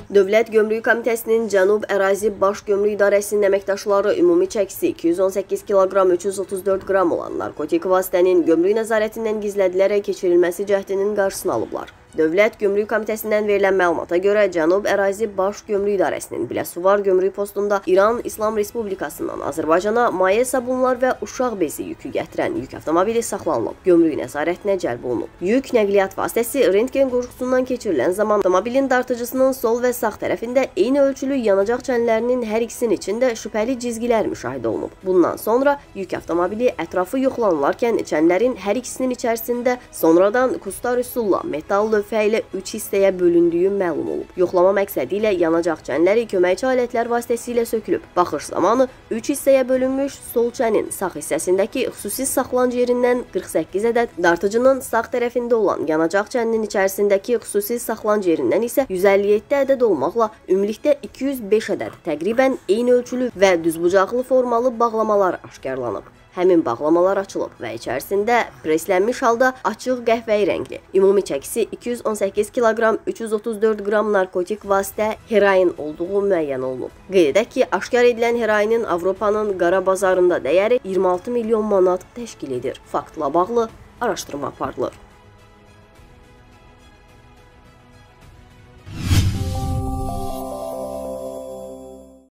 Dövlət Gömrük Komitəsinin Cənub Ərazi Baş Gömrük İdarəsinin əməkdaşları ümumi çəkisi 218 kiloqram 334 qram olan narkotik vasitənin gömrük nəzarətindən gizlədilərək keçirilməsi cəhdinin qarşısını alıblar. Dövlət Gömrük Komitəsindən verilən məlumata görə Cənub Ərazi Baş Gömrük İdarəsinin Biləsuvar Gömrük postunda İran İslam Respublikasından Azərbaycana maye sabunlar və uşaq bezi yükü gətirən yük avtomobili saxlanılıb, gömrük nəzarətinə cəlb olunub. Yük nəqliyyat vasitəsi rentgen qurğusundan keçirilən zaman avtomobilin dartıcısının sol və sağ tərəfində eyni ölçülü yanacaq çənlərinin hər ikisinin içində şübhəli cizgilər müşahidə olunub. Bundan sonra yük avtomobili ətrafı yoxlanılarkən çənlərin hər ikisinin içərisində sonradan kustar üsulla metal lövhə ilə 3 hissəyə bölündüyü məlum olub. Yoxlama məqsədi ilə yanacaq çənləri köməkçi alətlər vasitəsilə sökülüb. Baxış zamanı 3 hissəyə bölünmüş sol çənin sağ hissəsindəki xüsusi saxlanc yerindən 48 ədəd, dartıcının sağ tərəfində olan yanacaq çəninin içərisindəki xüsusi saxlanc yerindən isə 157 ədəd olmaqla ümumilikdə 205 ədəd təqribən eyni ölçülü və düzbucaqlı formalı bağlamalar aşkarlanıb. Həmin bağlamalar açılıb və içərisində preslənmiş halda açıq qəhvəyi rəngli, ümumi çəkisi 218 kiloqram 334 qram narkotik vasitə heroin olduğu müəyyən olunub. Qeyd edək ki, aşkar edilən heroinin Avropanın qara bazarında dəyəri 26 milyon manat təşkil edir. Faktla bağlı araşdırma aparılır.